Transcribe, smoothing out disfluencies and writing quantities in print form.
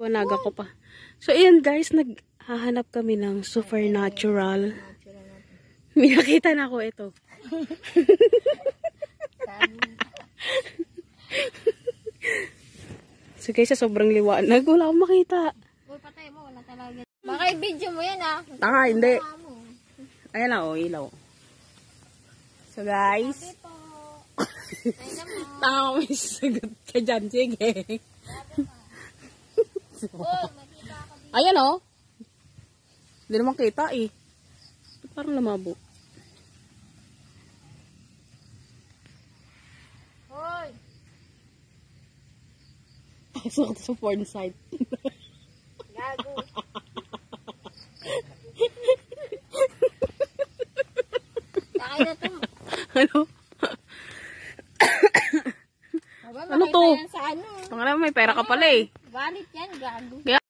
Naga ko pa. So, ayan guys, naghahanap kami ng supernatural. May nakita na ako ito. So guys, sa sobrang liwanag, wala akong makita. Uy, patay mo, wala talaga. Baka i-video mo yan ah. Tanga, hindi. Ayan na, oh, ilaw. So guys. Tanga, may sagot ka dyan. Sige. Ayan oh. Hindi naman kita eh. Parang lamabo. Hoy! Pasok sa porn site. Gago. Takay na to. Ano? Aba, Ano to? Yan sa ano? Pangalan, may pera ka pala eh. Valid yan, gago.